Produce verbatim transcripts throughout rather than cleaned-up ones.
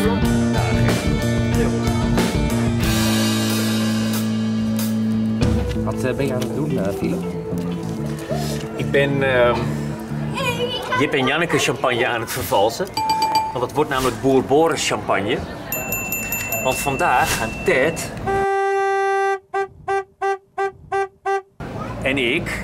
Wat uh, ben je aan het doen, uh, Philip? Ik ben uh, Jip en Janneke champagne aan het vervalsen. Want het wordt namelijk Boer Boris champagne. Want vandaag gaan Ted en ik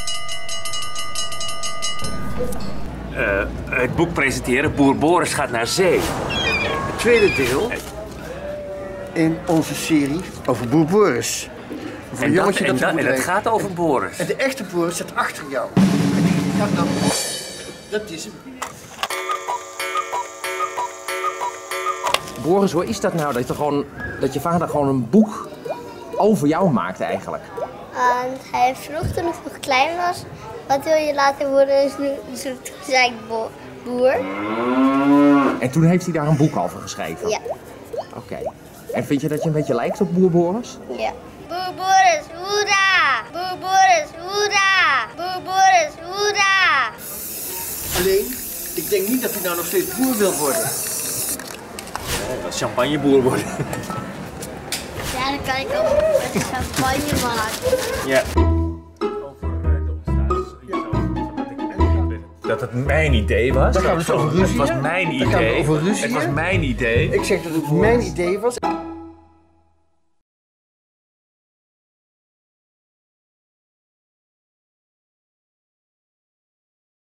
uh, het boek presenteren. Boer Boris gaat naar zee. Het tweede deel in onze serie over Boer Boris. En, dat, en, dat, en het gaat over Boris. En de echte Boris zit achter jou. Ja, nou, dat is hem. Boris, hoe is dat nou dat je, gewoon, dat je vader gewoon een boek over jou maakt eigenlijk? Want hij vroeg toen ik nog klein was, wat wil je later worden? Dus toen zei ik boer. En toen heeft hij daar een boek over geschreven? Ja. Oké. Okay. En vind je dat je een beetje lijkt op Boer Boris? Ja. Boer Boris, hoera! Boer Boris, hoera! Boer Boris, hoera! Alleen, ik denk niet dat hij nou nog steeds boer wil worden. Ja, dat champagneboer worden. Ja, dan kan ik ook met champagne maken. Ja. Dat het mijn idee was. Dan gaan we het over ruzie. Het was mijn idee. Dan gaan we over ruzie. Het was mijn idee. Ik zeg dat het mijn idee was.